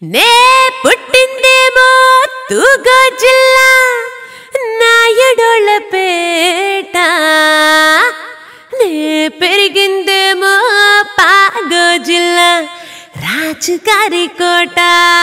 నే పుట్టిందేమో తూగో జిల్లా నాయుడోళ్ళ పేట, నే పెరిగిందేమో పాగో జిల్లా రాజుగారి కోట.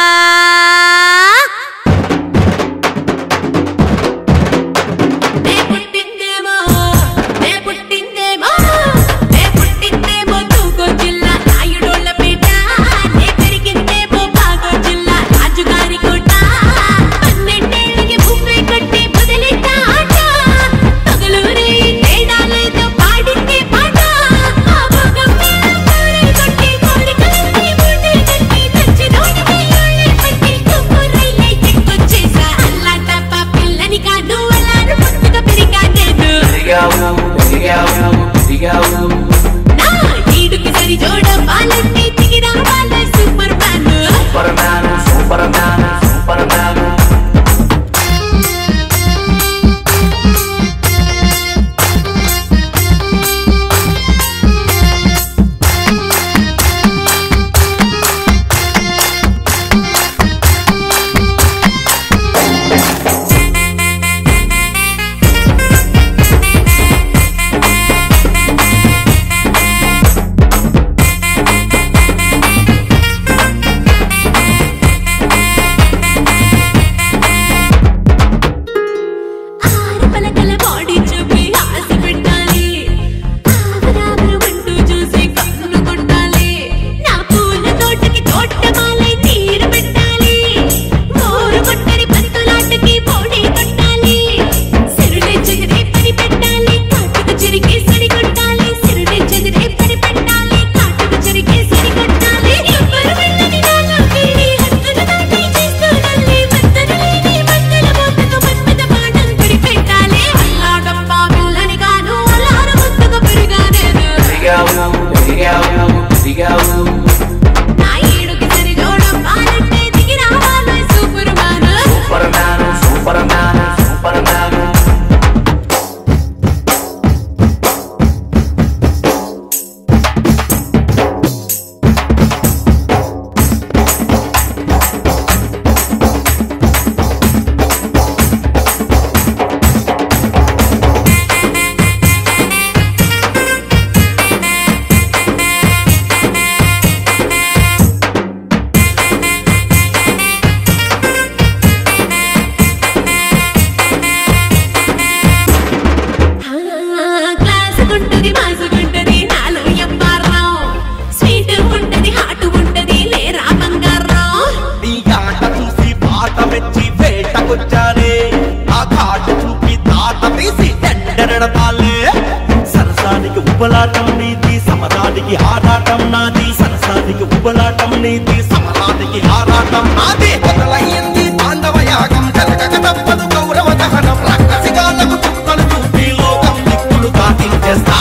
సరసానికి ఉబలాటం నీతి సమరానికి ఆరాటం నాది, సరసానికి ఉబలాటం నీతి సమరానికి ఆరాటం నాది. మొదలయ్యింది తాండవయాగం జరగక తప్పదు గౌరవ దహనం, రక్తసిగాలకు చుక్కలు చూపి లోకం దిక్కులు దాటించేస్తా.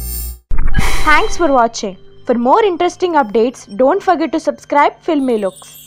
Thanks for watching. For more interesting updates, don't forget to subscribe Filmy Looks.